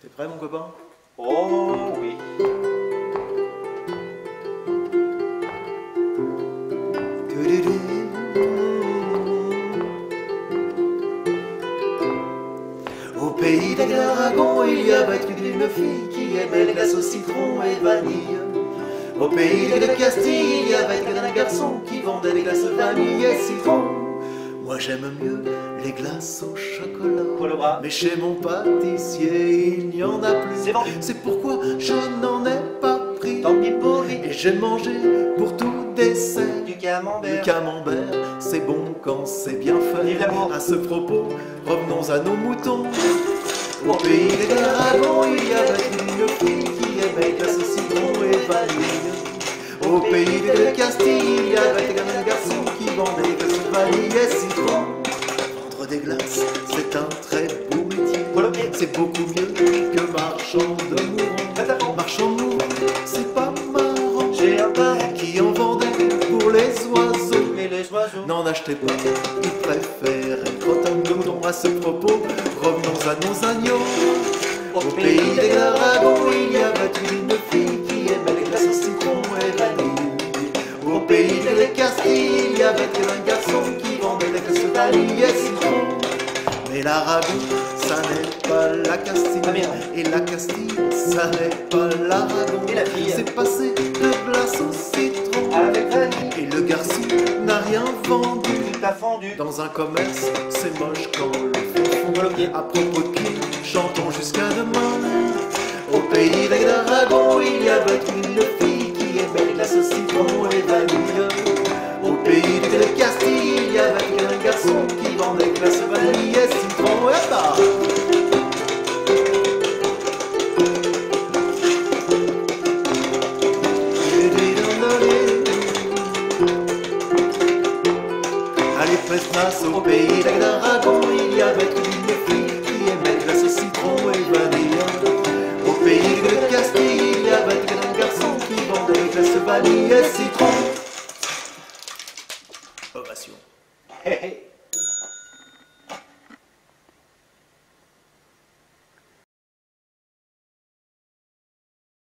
T'es prêt, mon copain? Oh oui. Au pays des dragons, il y avait une fille qui aimait les glaces au citron et vanille. Au pays de Castille, il y avait un garçon qui vendait des glaces vanille et citron. Moi j'aime mieux les glaces au chocolat, mais chez mon pâtissier il n'y en a plus. C'est vendu. C'est pourquoi je n'en ai pas pris. Tant pis pour lui. Et j'ai mangé pour tout dessert Du camembert. le camembert, c'est bon quand c'est bien fait. Vive l'amour. À ce propos, revenons à nos moutons. Au pays des dragons, il y avait une fille qui aimait glace au citron et vanille. Au pays de Castille, il y avait un garçon qui vendait des glaces vanille et citron. Vendre des glaces, c'est un très beau métier. C'est beaucoup mieux que marchand de mourants. Marchand de mourants, c'est pas marrant. J'ai un parent Qui en vendait pour les oiseaux. et les oiseaux. N'en achetez pas, ils préfèrent être autant de moutons. À ce propos, revenons à nos agneaux. Au pays des dragons, il y avait une fille qui aimait les glaces au citron et vanille. Au pays de Castille, il y avait un garçon qui vendait des glaces vanille et citron. Mais l'Aragon, ça n'est pas la Castille. Ah, merde. Et la Castille, ça n'est pas l'Aragon. Et la fille C'est passé de glace au citron avec vanille. et le garçon n'a rien vendu. Tout a fondu. Dans un commerce, c'est moche quand le fond Bloqué. À propos de qui, chantons jusqu'à demain. Au pays des dragons, il y avait une fille qui aimait les glaces au citron et vanille. Au pays de Castille, il y avait un garçon qui vendait des glaces vanille et citron. Et bah Allez, Presnas, au pays des dragons, il y avait une fille qui aimait les glaces au citron et vanille. Au pays de Castille, il y avait un garçon qui vendait des glaces vanille et citron. Ovation. Hé hé.